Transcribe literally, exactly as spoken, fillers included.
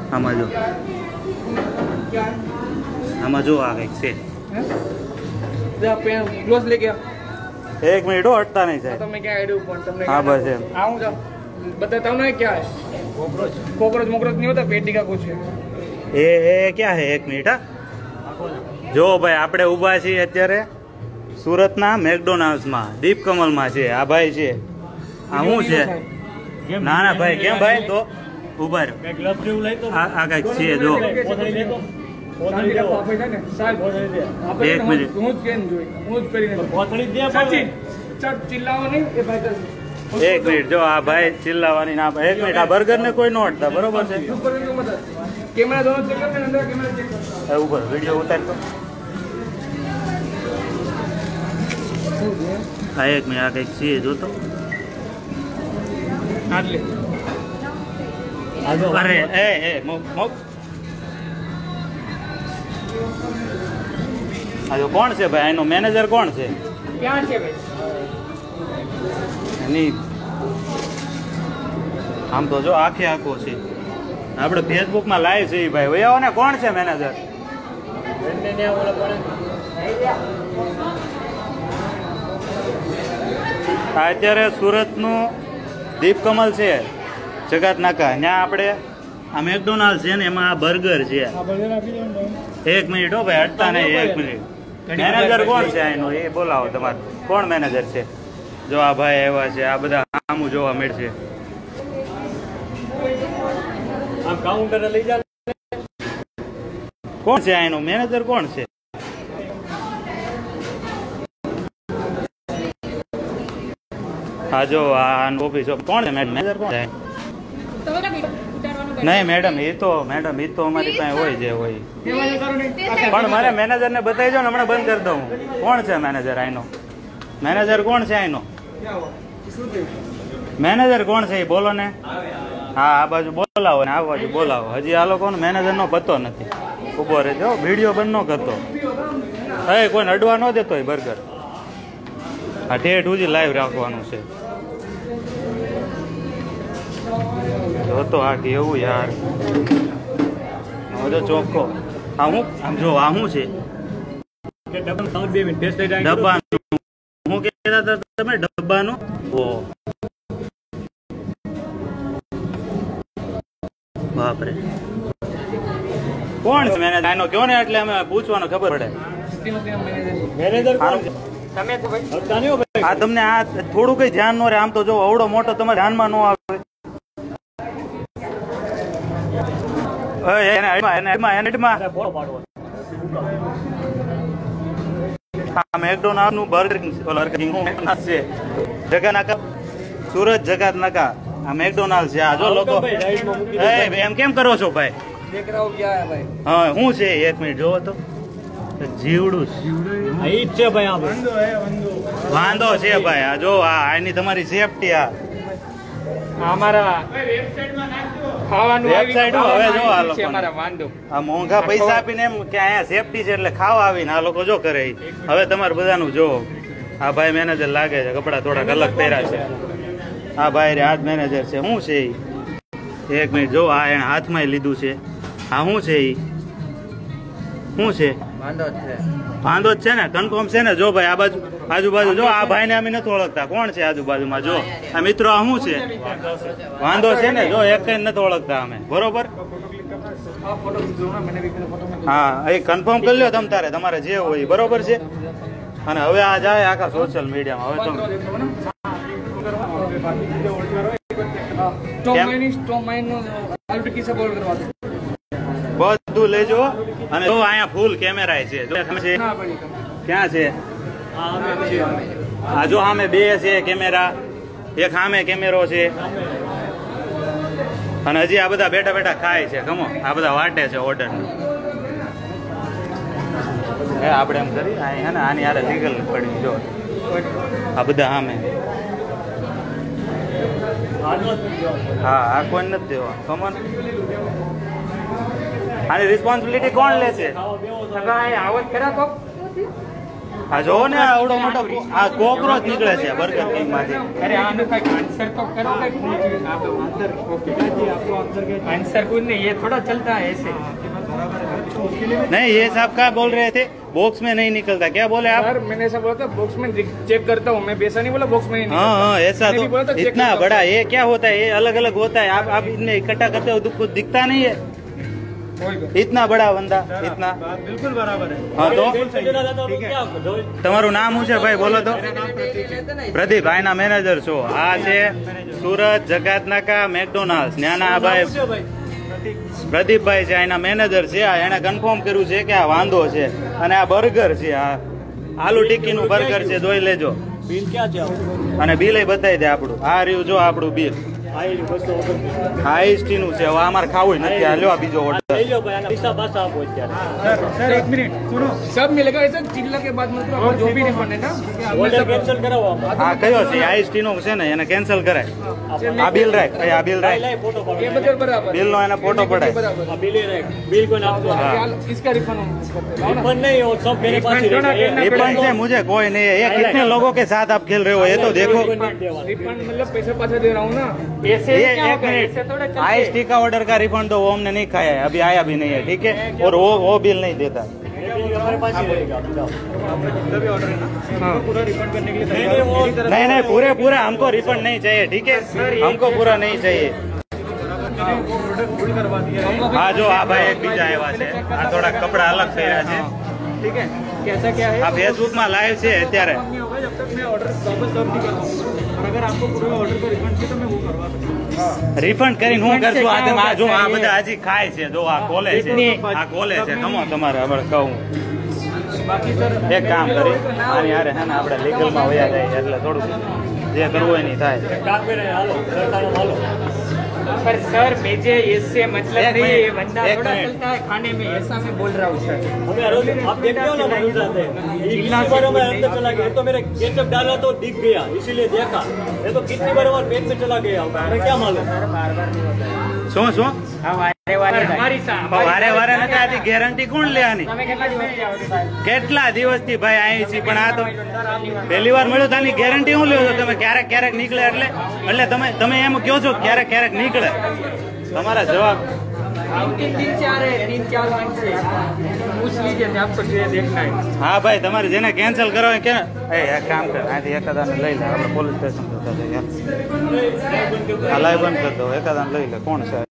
આમાં જો આમાં જો આ કંઈક છે ક્લોઝ લે ગયા એક મિનિટ હટતા નહીં સાહેબ તમે ક્યાં આડ્યું પણ તમને હા બસ એમ આવું જાવ बता તમને क्या है कोकरोच कोकरोच मोकरोच नहीं होता पेटी का कुछ है એ એ ક્યાં હે એક મિનિટ હા જો ભાઈ આપણે ઊભા છીએ અત્યારે સુરતના મેકડોનાલ્ડ્સમાં દીપકમલમાં છે આ ભાઈ છે આ શું છે ના ના ભાઈ કેમ ભાઈ તો ઊભા રહ્યો આ આ કંઈક છે જો એક મિનિટ એક મિનિટ જો આ ભાઈ ચિલ્લાવાની ના એક મિનિટ આ બર્ગર ને કોઈ નો હટતા બરોબર છે कैमरा दोनों चेक करते हैं अंदर कैमरा चेक है ऊपर वीडियो उतार तो हाँ एक मिनट आके सी जो तो काट ले अरे ए ए मो मो आजो कौन से भाई आइनो मैनेजर कौन से क्या है भाई नहीं हम तो जो आखे आखो से આપણે ફેસબુક માં લાઈવ છે ભાઈ વયાઓ ને કોણ છે મેનેજર અત્યારે સુરત નું દીપકમલ છે જગાત નાકા ત્યાં આપણે આ મેકડોનાલ્ડ છે ને એમાં આ બર્ગર છે એક મિનિટ હો ભાઈ હટતા નહીં એક મિનિટ મેનેજર કોણ છે એનો એ બોલાવો તમારે કોણ મેનેજર છે જો આ ભાઈ આવ્યા છે આ બધા આમું જોવા મળશે आप काउंटर ले जा कौन से आए नो मैनेजर कौन से हाँ जो ऑफिस कौन है मैनेजर कौन है नहीं मैडम ये तो मैडम ये तो हमारी पास હોય છે હોય પણ મારે મેનેજર ને બતાવી દો ને હમણાં બંધ કરી દઉં કોણ છે મેનેજર આઈનો મેનેજર કોણ છે આઈનો મેનેજર કોણ છે એ બોલો ને હા આ બાજુ બોલાવો ને આ બાજુ બોલાવો હજી આ લોકોનો મેનેજર નો પતો નથી ઉભો રહેજો વિડીયો બંધ ન કરતો એ કોઈ અડવા ન દેતો એ બર્ગર આ ઠેઠ સુધી લાઈવ રાખવાનું છે તો આ કેવું યાર જો ચોખ્ખો આ હું આમ જો આ શું છે ડબ્બાનું હું કહેતા હતા તમે ડબ્બાનું ઓ બાપરે કોણ છે મેનેજર આનો કયો ને એટલે અમે પૂછવાનું ખબર પડે મેનેજર આ તમને આ થોડું કઈ ધ્યાન નો રહે આમ તો જો અવડો મોટો તમારે ધ્યાનમાં ન આવે મેકડોનાલ્ડ નું બર્ગર છે જગા નાકા સુરત જગાત નાકા આ મેકડોનાલ્ડ છે આ જો લોકો એમ કેમ કરો છો ભાઈ હા શું છે એક મિનિટ જોવો તો જીવડું છે ભાઈ વાંધો છે ભાઈ આ જો આ આની તમારી સેફટી આ અમારા ખાવાનું વેબસાઇટ હવે જો આ લોકો અમારા વાંધો આ મોંઘા પૈસા આપીને એમ કે અહીંયા સેફટી છે એટલે ખાવા આવીને આ લોકો જો કરે હવે તમારે બધાનું જો આ ભાઈ મેનેજર લાગે છે કપડા થોડાક અલગ પહેર્યા છે આ ભાઈ રે આ મેનેજર છે શું છે એક મિનિટ જો આ એને હાથમાં લીધું છે આ શું છે ઈ શું છે વાંધો છે વાંધો જ છે ને કન્ફર્મ છે ને જો ભાઈ આ બાજુ આજુબાજુ જો આ ભાઈને અમે નથી ઓળખતા કોણ છે આજુબાજુમાં જો આ મિત્રો આ શું છે વાંધો છે ને જો એક કઈ નથી ઓળખતા અમે બરોબર હા એ કન્ફર્મ કરી લ્યો તમ તારે તમારે જે હોય બરોબર છે અને હવે આ જાય આખા સોશિયલ મીડિયામાં હવે તમે બધું લેજો અને જો અહીંયા ફૂલ કેમેરા છે ક્યાં છે આ જો સામે બે છે કેમેરા એક સામે કેમેરો છે અને હજી આ બધા બેઠા બેઠા ખાય છે ગમો આ બધા વાટે છે ઓર્ડર હે આપણે એમ કરી હે ને આની હારે લીગલ પડી જો આ બધા સામે હા આ કોઈ નથી દેવા કમન આની રિસ્પોન્સિબિલિટી કોણ લે છે આવત ખરા તો આ જોવો ને આવડો મોટો આ કોકરોચ નીકળે છે બર્ગર કિંગ માંથી. अरे आने का आंसर तो करो आंसर कुछ नहीं ये थोड़ा चलता है ऐसे नहीं ये साहब क्या बोल रहे थे बॉक्स में नहीं निकलता क्या बोले आप? सर मैंने ऐसा बोला था बॉक्स में चेक करता हूँ मैं वैसा नहीं बोला बॉक्स में नहीं हाँ निकलता। हाँ ऐसा मैंने भी बोला था तो check इतना करता बड़ा ये क्या होता है ये अलग अलग होता है आप आप इनमें इकट्ठा करते हो तो कुछ दिखता नहीं है हूँ। कोई बात इतना बड़ा बंदा इतना बिल्कुल बराबर है। हाँ तो ठीक है। તમારું નામ શું છે ભાઈ બોલો તો? પ્રદીપ આના મેનેજર છો. આ છે સુરત જકાતનાકા મેકડોનાલ્ડ ન્યાના આ ભાઈ પ્રદીપભાઈ છે એના મેનેજર છે. આ એને કન્ફર્મ કર્યું છે કે આ વાંધો છે અને આ બર્ગર છે આ આલુ ટિક્કીનું બર્ગર છે જોઈ લેજો બિલ ક્યાં છે અને બિલ બતાવી દે આપણું આ રહ્યું જો આપણું બિલ આઈસ ટી નું છે. હવે અમારે ખાવું નથી હાલ્યો આ બીજો ઓર્ડર લઈ લો ભાઈ આના પૈસા પાછા આપો અત્યારે सर सर एक मिनट सुनो सब मिलेगा ऐसा चिल्ला के बाद मतलब आपको जो भी रिफंड है ना ઓર્ડર કેન્સલ કરાવો આમાં આ કયો છે આઈસ ટી નો છે ને એને કેન્સલ કરાય. આ બિલ રાખ ભાઈ આ બિલ રાખ લાઈ ફોટો ये પાડો बदल बराबर બિલ નો એને ફોટો પડાય. बराबर આ બિલ એ રાખ બિલ કોઈ નાખતો हाँ। इसका रिफंड हम करते हैं ना પણ નહીં और सब मेरे पास ही Refund रहेगा जो ना रिफंड से मुझे कोई नहीं है ये कितने लोगों के साथ आप खेल रहे हो ये तो देखो. रिफंड मतलब पैसा पाछा दे रहा हूँ ना ऐसे ये क्या एक होगा ऐसे थोड़ा मिनट आईस टी का ऑर्डर का रिफंड तो वो हमने नहीं खाया है अभी आया भी नहीं है ठीक है और वो वो बिल नहीं देता. हमारे पास ही रहेगा बताओ पूरा रिफंड करने के लिए नहीं नहीं वो नहीं नहीं पूरे पूरा हमको रिफंड नहीं चाहिए ठीक है हमको पूरा नहीं चाहिए. हाँ जो आ भाई एक बीजा आया છે આ થોડા કપડા અલગ પહેર્યા છે. ठीक है कैसा क्या है આ ફેસબુક માં લાઈવ છે અત્યારે. नहीं होगा जब तक मैं ऑर्डर वापस सर्व नहीं करता हूँ और अगर आपको पूरे ऑर्डर का रिफंड चाहिए तो मैं वो करवा सकता हूँ રિફંડ કરીને હું કરશું આ તમે આ જો આ બધા હજી ખાય છે જો આ ખોલે છે આ ખોલે છે કમો તમારે હવે કહું बाकी सर એક કામ કરી આની હારે હે ને આપણે લીગલ માં વયા જાય એટલે થોડું જે કરવું હોય નહીં થાય. काम में रहे हालो सरकार हालो पर सर मुझे इससे मतलब एक नहीं मिनट, ये बंदा एक थोड़ा मिनट। चलता है खाने में ऐसा मैं बोल रहा हूँ सर हमें हरोज आप देखते हो ना मनुष्य जाते हैं जितना बार मैं अंदर चला गया तो मेरे केचप डाला तो दिख गया इसीलिए देखा ये तो कितनी बार हमारे पेट में चला गया हमें क्या मालूम बार बार नहीं होता है શું શું हाँ वारे वारे हमारी सा વારે વારે નથી આથી ગેરંટી કોણ લે આની? તમે કેટલા દિવસ આવશે કેટલા દિવસથી ભાઈ અહીં છે પણ આ તો પહેલી વાર મળ્યો તો આની ગેરંટી શું લ્યો છો તમે? ક્યારેક ક્યારેક નીકળે એટલે એટલે તમે તમે એમ કહો છો કે ક્યારેક ક્યારેક નીકળે તમારા જવાબ तीन तीन चार है तीन चार मंथ से पूछ लीजिए मैं आपको जो देखना है હા ભાઈ તમારે જેને કેન્સલ કરો કે એ એક કામ કર આથી એકાદાને લઈ લે આપણે પોલીસ સ્ટેશન જતા જઈએ. આ લાઈવ બંધ કરી દો એકાદાને લઈ લે કોણ છે